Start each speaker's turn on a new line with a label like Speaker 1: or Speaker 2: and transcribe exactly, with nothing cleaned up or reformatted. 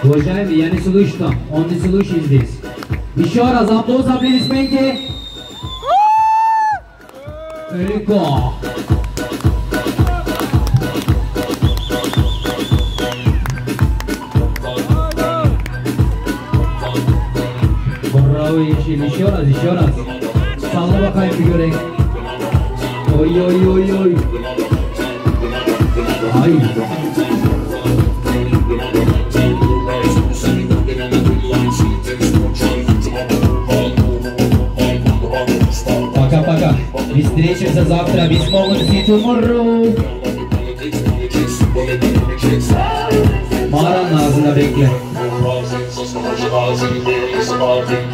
Speaker 1: Уважаемые, я не слышу там, он не слышит здесь. Еще раз, аплодис, аплодисменты. Легко. Браво, еще раз, еще раз. Salla bakayım bir göreyim. Oy oy oy oy. Ay. Пока-пока. И встретимся завтра. Без молодости tomorrow. Mağaranın ağzında bekle.